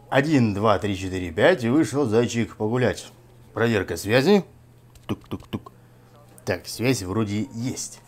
1, 2, 3, 4, 5 и вышел зайчик погулять. Проверка связи. Тук-тук-тук. Так, связь вроде есть.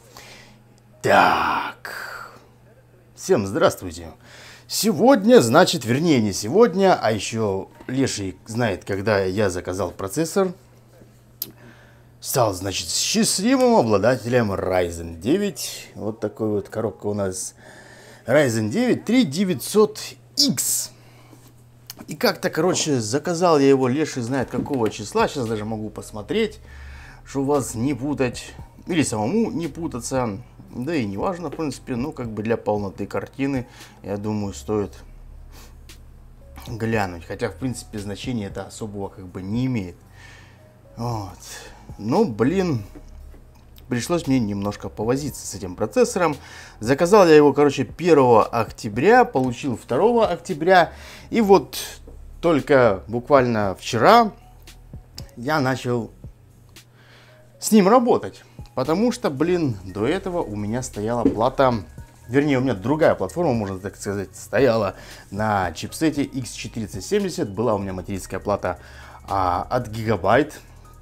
Так. Всем здравствуйте. Сегодня, значит, вернее не сегодня, а еще Леший знает, когда я заказал процессор. Стал, значит, счастливым обладателем Ryzen 9. Вот такой вот коробка у нас. Ryzen 9 3900X. И как-то, короче, заказал я его, Леший знает какого числа. Сейчас даже могу посмотреть, что вас не путать. Или самому не путаться. Да и не важно, в принципе. Ну, как бы для полноты картины, я думаю, стоит глянуть. Хотя, в принципе, значения это особого как бы не имеет. Вот. Ну, блин, пришлось мне немножко повозиться с этим процессором. Заказал я его, короче, 1 октября, получил 2 октября. И вот только буквально вчера я начал с ним работать. Потому что, блин, до этого у меня стояла плата, вернее, у меня другая платформа, можно так сказать, стояла на чипсете X470. Была у меня материнская плата от Gigabyte.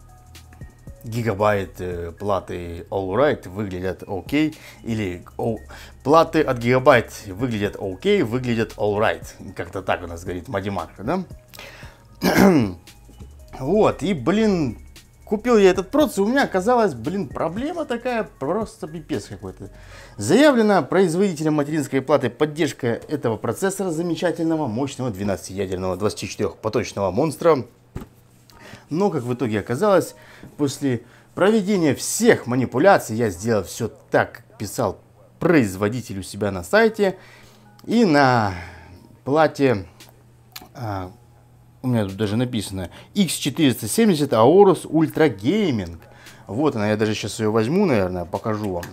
Платы Allright выглядят окей, или платы от Gigabyte выглядят окей, выглядят Allright. Как-то так у нас говорит математика, да? Вот, и, блин, купил я этот процессор, у меня оказалась, блин, проблема такая, просто пипец какой-то. Заявлена производителем материнской платы поддержка этого процессора замечательного, мощного, 12-ядерного, 24-поточного монстра. Но, как в итоге оказалось, после проведения всех манипуляций я сделал все так, как писал производитель у себя на сайте. И на плате, у меня тут даже написано, X470 Aorus Ultra Gaming. Вот она, я даже сейчас ее возьму, наверное, покажу вам.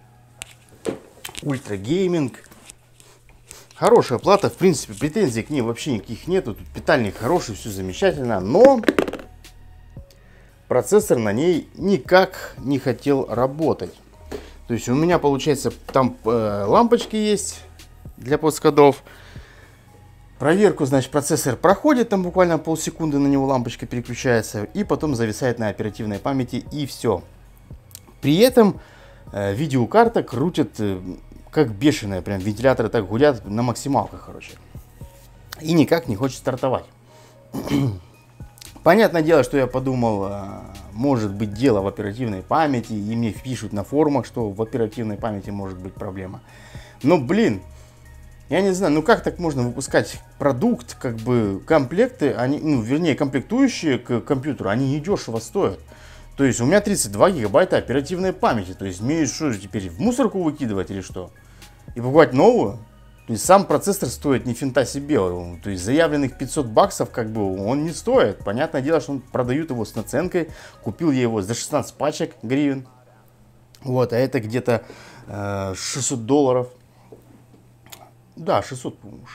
Ultra Gaming. Хорошая плата, в принципе, претензий к ней вообще никаких нету. Тут питальник хороший, все замечательно, но процессор на ней никак не хотел работать. То есть у меня, получается, там лампочки есть для подсказов. Проверку, значит, процессор проходит, там буквально полсекунды на него лампочка переключается, и потом зависает на оперативной памяти, и все. При этом видеокарта крутит как бешеная, прям вентиляторы так гудят на максималках, короче. И никак не хочет стартовать. Понятное дело, что я подумал, может быть дело в оперативной памяти, и мне пишут на форумах, что в оперативной памяти может быть проблема. Но, блин, я не знаю, ну как так можно выпускать продукт, как бы комплекты, они, ну, вернее, комплектующие к компьютеру, они недешево стоят. То есть у меня 32 гигабайта оперативной памяти, то есть мне что же теперь в мусорку выкидывать или что? И покупать новую? То есть сам процессор стоит ни финта себе, то есть заявленных 500 баксов как бы он не стоит. Понятное дело, что он продают его с наценкой, купил я его за 16 пачек гривен. Вот, а это где-то 600 долларов. Да, 600, по-моему,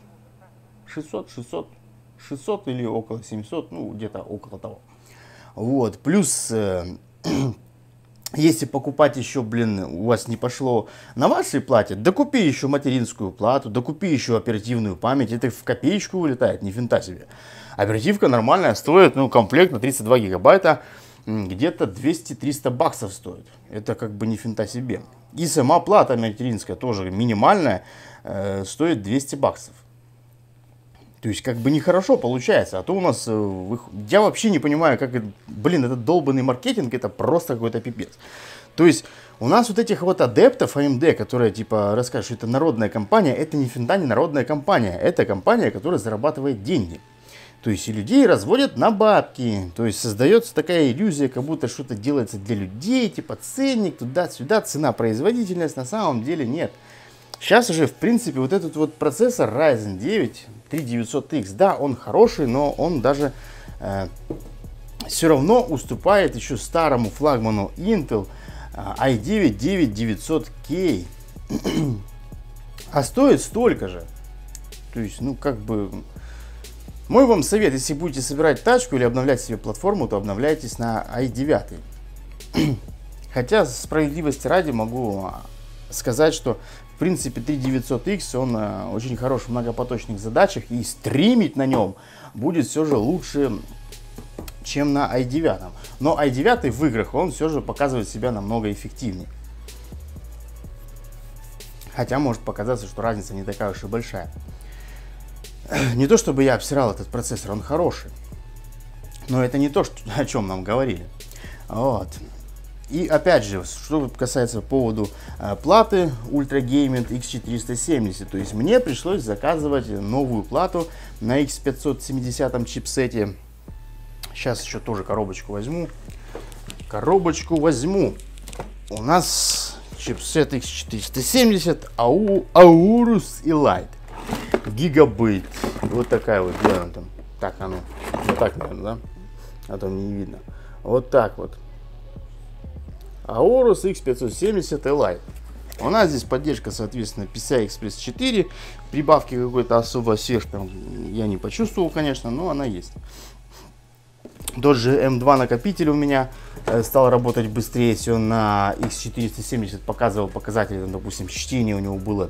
600 или около 700, ну где-то около того. Вот, плюс если покупать еще, блин, у вас не пошло на вашей плате, докупи еще материнскую плату, докупи еще оперативную память, это в копеечку вылетает, ни финта себе. Оперативка нормальная стоит, ну, комплект на 32 гигабайта, где-то 200-300 баксов стоит. Это как бы ни финта себе. И сама плата материнская тоже минимальная, стоит 200 баксов. То есть, как бы нехорошо получается. А то у нас, я вообще не понимаю, как, блин, этот долбанный маркетинг, это просто какой-то пипец. То есть, у нас вот этих вот адептов AMD, которые, типа, расскажут, что это народная компания, это ни финта не народная компания. Это компания, которая зарабатывает деньги. То есть, и людей разводят на бабки. То есть, создается такая иллюзия, как будто что-то делается для людей, типа, ценник, туда-сюда, цена, производительность. На самом деле нет. Сейчас уже, в принципе, вот этот вот процессор Ryzen 9 3900X, да, он хороший, но он даже все равно уступает еще старому флагману Intel i9 9900K. А стоит столько же. То есть, ну, как бы, мой вам совет, если будете собирать тачку или обновлять себе платформу, то обновляйтесь на i9. Хотя, справедливости ради, могу сказать, что принципе, 3900X, он очень хорош в многопоточных задачах, и стримить на нем будет все же лучше, чем на i9. Но i9 в играх он все же показывает себя намного эффективнее. Хотя может показаться, что разница не такая уж и большая. Не то чтобы я обсирал этот процессор, он хороший. Но это не то, о чем нам говорили. Вот. И опять же, что касается по поводу платы Ultra Gaming X470, то есть мне пришлось заказывать новую плату на X570 чипсете. Сейчас еще тоже коробочку возьму. У нас чипсет X470 Aorus Elite. Гигабайт. Вот такая вот, где она там? Так, оно. Вот так, наверное, да? А то мне не видно. Вот так вот. Aorus X570 Elite. У нас здесь поддержка, соответственно, PCI Express 4. Прибавки какой-то особо свеж там я не почувствовал, конечно, но она есть. Тот же M2 накопитель у меня стал работать быстрее. Все на X470 показывал показатели, допустим, чтение у него было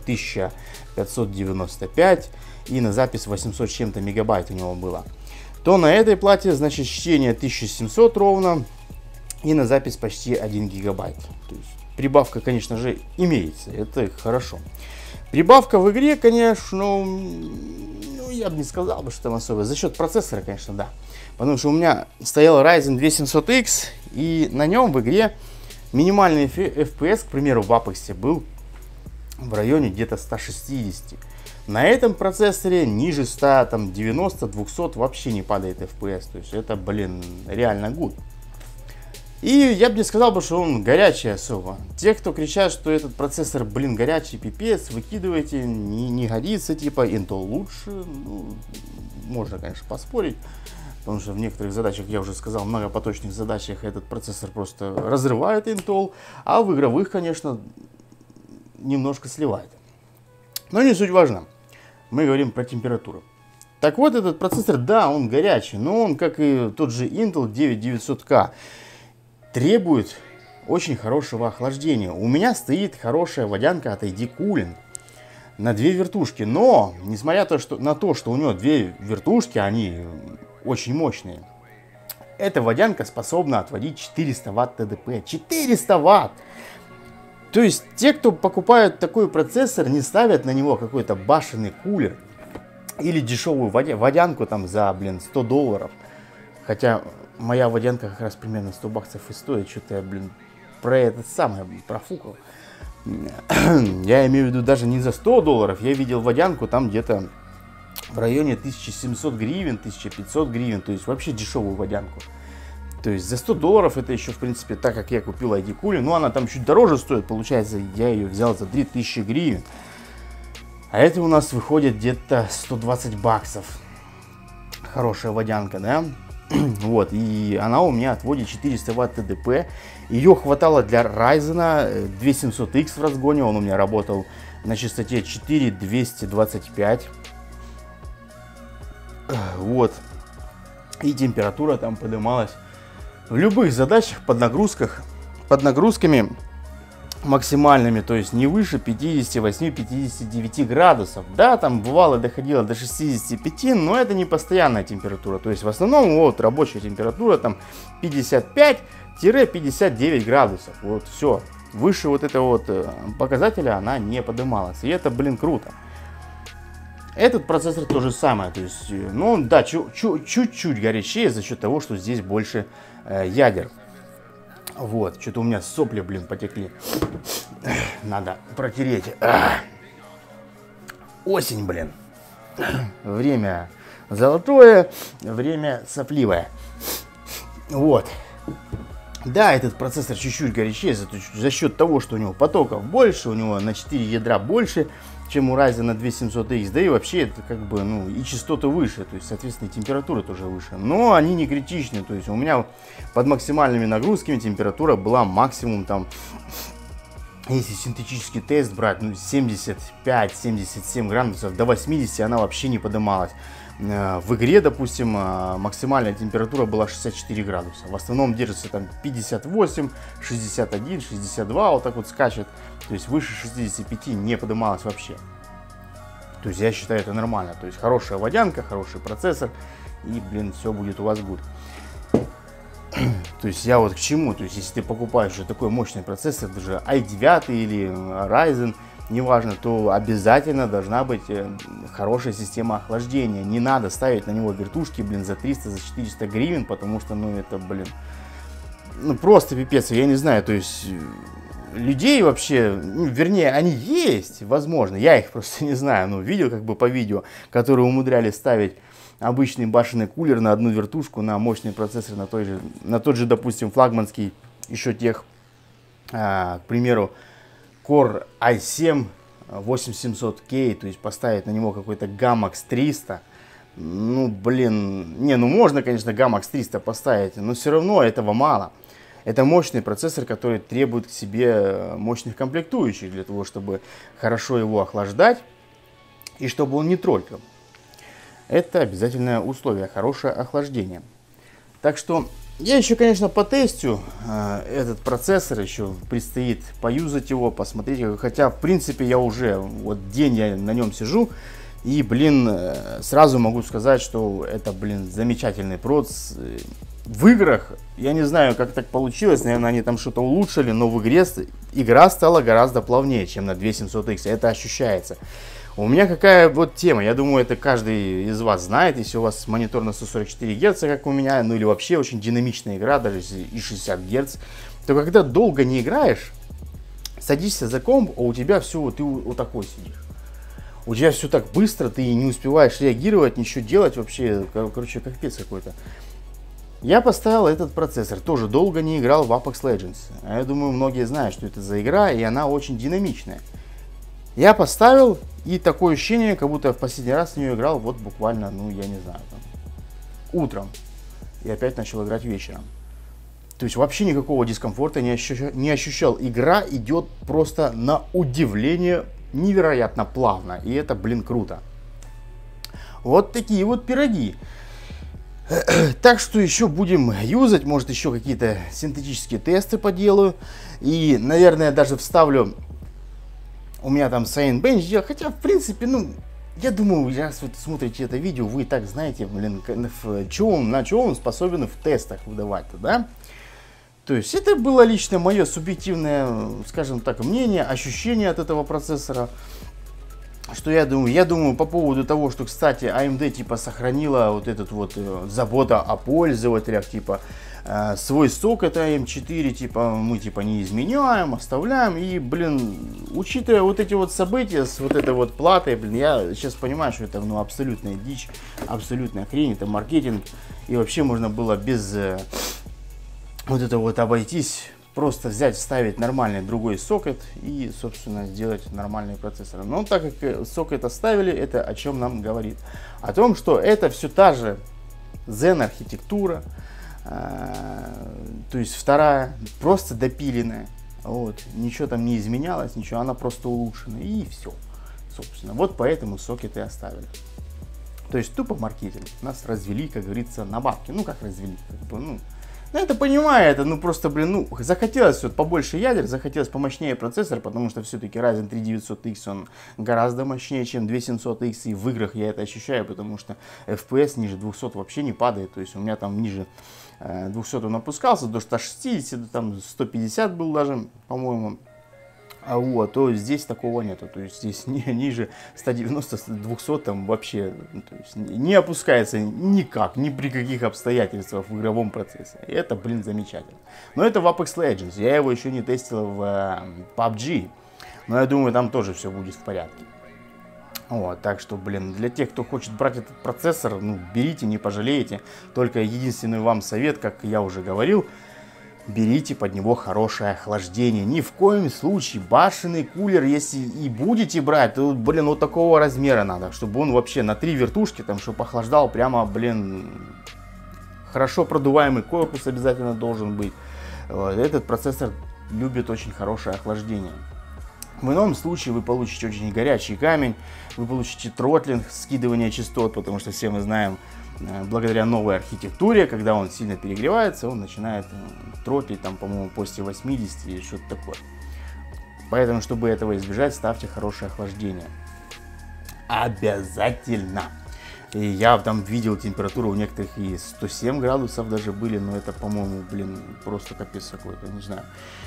1595 и на запись 800 с чем-то мегабайт у него было. То на этой плате, значит, чтение 1700 ровно и на запись почти 1 гигабайт. То есть прибавка, конечно же, имеется, это хорошо. Прибавка в игре, конечно, ну, я бы не сказал, что там особо. За счет процессора, конечно, да. Потому что у меня стоял Ryzen 2700X, и на нем в игре минимальный FPS, к примеру, в Apex был в районе где-то 160. На этом процессоре ниже 100, там 90, 200 вообще не падает FPS. То есть это, блин, реально good. И я бы не сказал, что он горячий особо. Те, кто кричат, что этот процессор, блин, горячий, пипец, выкидывайте, не годится, типа Intel лучше. Ну, можно, конечно, поспорить. Потому что в некоторых задачах, я уже сказал, многопоточных задачах этот процессор просто разрывает Intel, а в игровых, конечно, немножко сливает. Но не суть важно. Мы говорим про температуру. Так вот, этот процессор, да, он горячий, но он, как и тот же Intel 9900K, требует очень хорошего охлаждения. У меня стоит хорошая водянка от ID Cooling на 2 вертушки. Но, несмотря на то, что у него 2 вертушки, они очень мощные, эта водянка способна отводить 400 Вт ТДП. 400 Вт! То есть, те, кто покупают такой процессор, не ставят на него какой-то башенный кулер или дешевую водянку там за, блин, $100. Хотя моя водянка как раз примерно 100 баксов и стоит. Что-то я, блин, про это самое профукал. Я имею в виду даже не за $100. Я видел водянку там где-то в районе 1700 гривен, 1500 гривен. То есть вообще дешевую водянку. То есть за $100 это еще, в принципе, так как я купил ID Cooling. Ну, она там чуть дороже стоит. Получается, я ее взял за 3000 гривен. А это у нас выходит где-то 120 баксов. Хорошая водянка, да? Вот, и она у меня отводит 400 Вт ТДП. Ее хватало для Ryzen 2700X в разгоне. Он у меня работал на частоте 4225. Вот. И температура там поднималась в любых задачах под нагрузками максимальными, то есть не выше 58-59 градусов. Да, там бывало доходило до 65, но это не постоянная температура. То есть в основном вот рабочая температура там 55-59 градусов. Вот все. Выше вот этого вот показателя она не поднималась. И это, блин, круто. Этот процессор то же самое. То есть, ну да, чуть-чуть горячее за счет того, что здесь больше ядер. Вот, что-то у меня сопли, блин, потекли. Надо протереть. Осень, блин. Время золотое, время сопливое. Вот. Да, этот процессор чуть-чуть горячее за счет того, что у него потоков больше, у него на 4 ядра больше, чем у Ryzen 2700X. Да и вообще это как бы, ну, и частоты выше, то есть, соответственно, и температура тоже выше. Но они не критичны, то есть у меня под максимальными нагрузками температура была максимум там Если синтетический тест брать, ну 75-77 градусов, до 80 она вообще не поднималась. В игре, допустим, максимальная температура была 64 градуса. В основном держится там 58, 61, 62, вот так вот скачет. То есть выше 65 не поднималась вообще. То есть я считаю, это нормально. То есть хорошая водянка, хороший процессор, и, блин, все будет у вас good. То есть я вот к чему, то есть если ты покупаешь уже такой мощный процессор, даже i9 или Ryzen, неважно, то обязательно должна быть хорошая система охлаждения. Не надо ставить на него вертушки, блин, за 300, за 400 гривен, потому что, ну, это, блин, ну, просто пипец, я не знаю, то есть людей вообще, ну, вернее, они есть, возможно, я их просто не знаю, но видел как бы по видео, которые умудрялись ставить обычный башенный кулер на одну вертушку, на мощный процессор, на тот же, допустим, флагманский, еще тех, к примеру, Core i7 8700K, то есть поставить на него какой-то Gammax 300, ну, блин, не, ну можно, конечно, Gammax 300 поставить, но все равно этого мало. Это мощный процессор, который требует к себе мощных комплектующих для того, чтобы хорошо его охлаждать и чтобы он не троллькал. Это обязательное условие, хорошее охлаждение. Так что я еще, конечно, потестю этот процессор, еще предстоит поюзать его, посмотреть. Хотя, в принципе, я уже вот день я на нем сижу. И, блин, сразу могу сказать, что это, блин, замечательный процесс. В играх, я не знаю, как так получилось, наверное, они там что-то улучшили, но в игре игра стала гораздо плавнее, чем на 2700X. Это ощущается. У меня какая вот тема, я думаю, это каждый из вас знает, если у вас монитор на 144 Гц, как у меня, ну или вообще очень динамичная игра, даже если и 60 Гц, то когда долго не играешь, садишься за комп, а у тебя все, ты вот такой сидишь. У тебя все так быстро, ты не успеваешь реагировать, ничего делать, вообще, короче, капец какой-то. Я поставил этот процессор, тоже долго не играл в Apex Legends. А я думаю, многие знают, что это за игра, и она очень динамичная. Я поставил, и такое ощущение, как будто я в последний раз в нее играл вот буквально, ну я не знаю, там, утром. И опять начал играть вечером. То есть вообще никакого дискомфорта не ощущал. Игра идет просто на удивление невероятно плавно. И это, блин, круто. Вот такие вот пироги. Так что еще будем юзать, может еще какие-то синтетические тесты поделаю. И, наверное, даже вставлю... У меня там Cinebench, хотя, в принципе, ну, я думаю, раз вы смотрите это видео, вы и так знаете, блин, на что он способен в тестах выдавать-то, да? То есть это было лично мое субъективное, скажем так, мнение, ощущение от этого процессора. Что я думаю по поводу того, что, кстати, AMD типа сохранила вот этот вот забота о пользователях, типа свой сокет AM4, типа мы типа не изменяем, оставляем. И, блин, учитывая вот эти вот события с вот этой вот платой, блин, я сейчас понимаю, что это, ну, абсолютная дичь, абсолютная хрень, это маркетинг. И вообще можно было без вот этого вот обойтись. Просто взять, вставить нормальный другой сокет и, собственно, сделать нормальный процессор. Но так как сокет оставили, это о чем нам говорит? О том, что это все та же Zen архитектура, то есть вторая, просто допиленная. Вот, ничего там не изменялось, ничего, она просто улучшена, и все. Собственно, вот поэтому сокеты оставили. То есть тупо маркетинг. Нас развели, как говорится, на бабки. Ну, как развели? Ну, это понимаю, это, ну, просто, блин, ну, захотелось вот побольше ядер, захотелось помощнее процессор, потому что все-таки Ryzen 3900X, он гораздо мощнее, чем 2700X, и в играх я это ощущаю, потому что FPS ниже 200 вообще не падает, то есть у меня там ниже 200 он опускался, до 160, там 150 был даже, по-моему. А вот, то здесь такого нету, то есть здесь ниже 190-200 там вообще, то есть не опускается никак, ни при каких обстоятельствах в игровом процессе. И это, блин, замечательно. Но это в Apex Legends, я его еще не тестил в PUBG, но я думаю, там тоже все будет в порядке. Вот, так что, блин, для тех, кто хочет брать этот процессор, ну, берите, не пожалеете. Только единственный вам совет, как я уже говорил, берите под него хорошее охлаждение. Ни в коем случае башенный кулер, если и будете брать, то, блин, вот такого размера надо, чтобы он вообще на 3 вертушки, там, чтобы охлаждал прямо, блин, хорошо продуваемый корпус обязательно должен быть. Вот, этот процессор любит очень хорошее охлаждение. В ином случае вы получите очень горячий камень, вы получите тротлинг, скидывание частот, потому что все мы знаем, благодаря новой архитектуре, когда он сильно перегревается, он начинает тротлить, там, по-моему, после 80 или что-то такое. Поэтому, чтобы этого избежать, ставьте хорошее охлаждение. Обязательно. И я там видел температуру у некоторых и 107 градусов даже были, но это, по-моему, блин, просто капец какой-то, не знаю.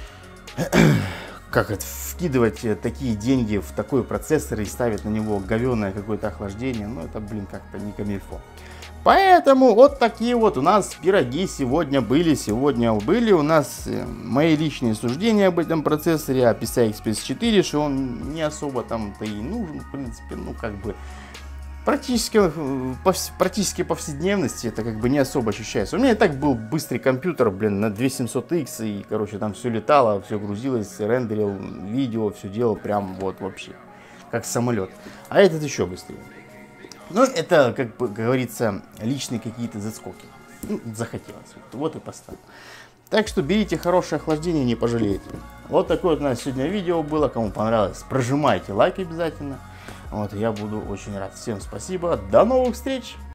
Как это, вкидывать такие деньги в такой процессор и ставить на него говёное какое-то охлаждение, ну это, блин, как-то не камильфо. Поэтому вот такие вот у нас пироги сегодня были у нас мои личные суждения об этом процессоре, о PCI Express 4, что он не особо там-то и нужен, в принципе, ну как бы практически повседневности это как бы не особо ощущается. У меня и так был быстрый компьютер, блин, на 2700X, и, короче, там все летало, все грузилось, рендерил видео, все делал прям вот вообще, как самолет. А этот еще быстрее. Ну, это, как бы говорится, личные какие-то заскоки. Ну, захотелось. Вот и поставил. Так что берите хорошее охлаждение, не пожалеете. Вот такое вот у нас сегодня видео было. Кому понравилось, прожимайте лайк обязательно. Вот, я буду очень рад. Всем спасибо. До новых встреч!